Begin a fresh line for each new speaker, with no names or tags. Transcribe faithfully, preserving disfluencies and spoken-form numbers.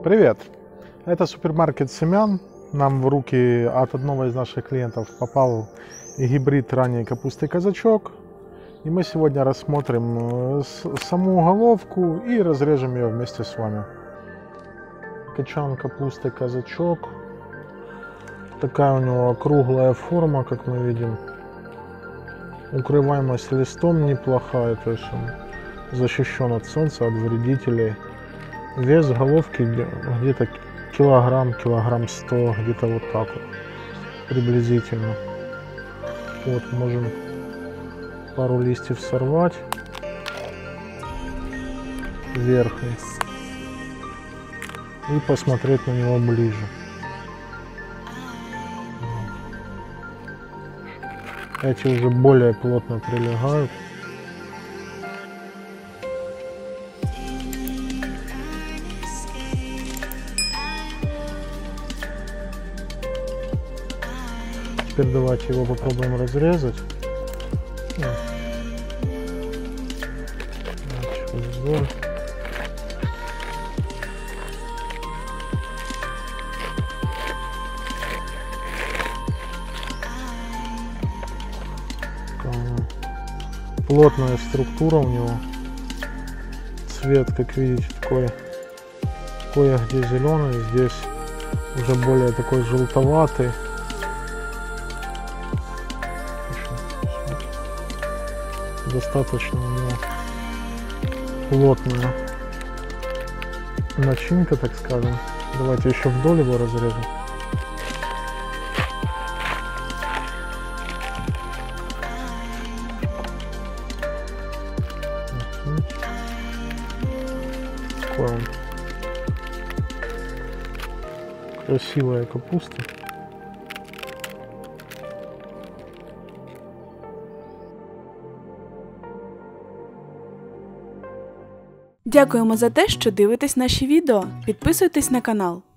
Привет! Это супермаркет семян. Нам в руки от одного из наших клиентов попал гибрид ранней капусты казачок. И мы сегодня рассмотрим саму головку и разрежем ее вместе с вами. Качан капусты казачок. Такая у него округлая форма, как мы видим. Укрываемость листом неплохая, то есть он защищен от солнца, от вредителей. Вес головки где-то килограмм, килограмм сто, где-то вот так вот, приблизительно. Вот, можем пару листьев сорвать, верхний, и посмотреть на него ближе. Эти уже более плотно прилегают. Теперь давайте его попробуем разрезать. Вдоль. Плотная структура у него. Цвет, как видите, такой кое-где зеленый, здесь уже более такой желтоватый. Достаточно у него плотная начинка, так скажем. Давайте еще вдоль его разрежем. Такой он. Красивая капуста.
Дякуємо за те, що дивитесь наші відео. Підписуйтесь на канал.